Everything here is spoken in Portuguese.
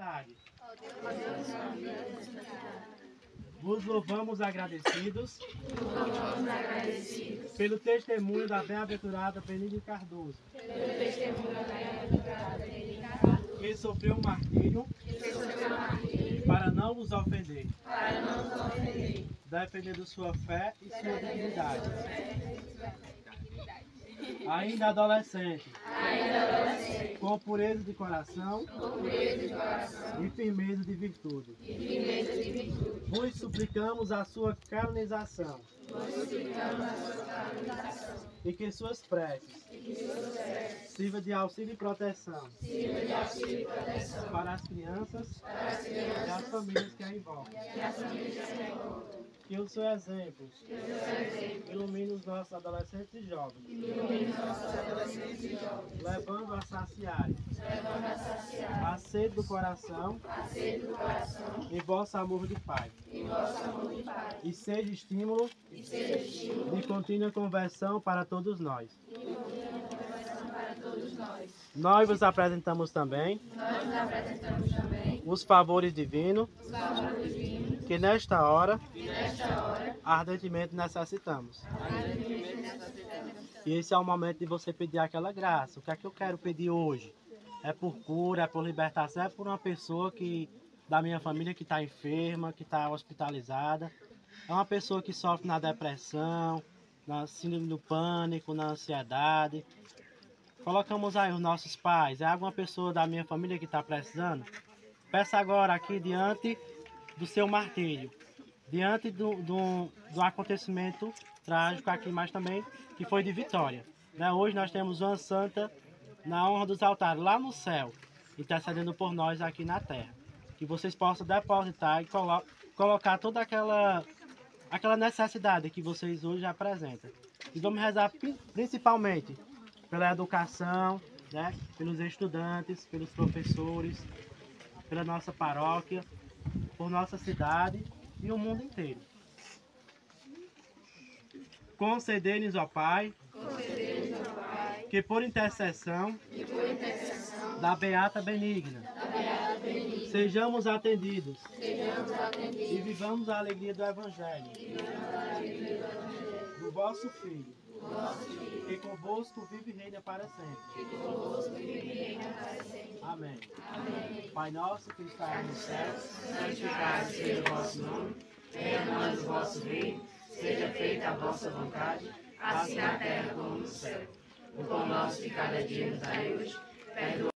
santidade. Vos louvamos agradecidos pelo testemunho da bem-aventurada Benigna Cardoso, que sofreu um martírio para não vos ofender, defendendo sua fé e sua dignidade. Ainda adolescente, com pureza de coração e firmeza de virtude, vos suplicamos a sua canonização e que suas preces sirva de auxílio e proteção para as crianças e as famílias que a invocam. Que o seu exemplo ilumine os nossos adolescentes e jovens, levando a saciarem a sede do coração em vosso amor de Pai. E seja estímulo de contínua conversão para todos nós. Nós vos apresentamos também os favores divinos que nesta hora ardentemente necessitamos. E esse é o momento de você pedir aquela graça. O que é que eu quero pedir hoje? É por cura, é por libertação, é por uma pessoa da minha família que está enferma, que está hospitalizada. É uma pessoa que sofre na depressão, na síndrome do pânico, na ansiedade. Colocamos aí os nossos pais. É alguma pessoa da minha família que está precisando? Peça agora aqui diante do seu martírio, diante do acontecimento trágico aqui, mas também que foi de vitória. Hoje nós temos uma santa na honra dos altares, lá no céu, intercedendo por nós aqui na terra. Que vocês possam depositar e colocar toda aquela necessidade que vocês hoje apresentam. E vamos rezar principalmente pela educação, pelos estudantes, pelos professores, pela nossa paróquia, por nossa cidade e o mundo inteiro. Concedei-nos, ó Pai, que por intercessão da Beata Benigna, sejamos atendidos e vivamos a alegria do Evangelho, do vosso Filho, que convosco vive e reina para sempre. Amém. Pai nosso que está no céu, santificado seja o vosso nome, venha a nós o vosso reino, seja feita a vossa vontade, assim na terra como no céu. O pão nosso de cada dia nos dai hoje, perdoa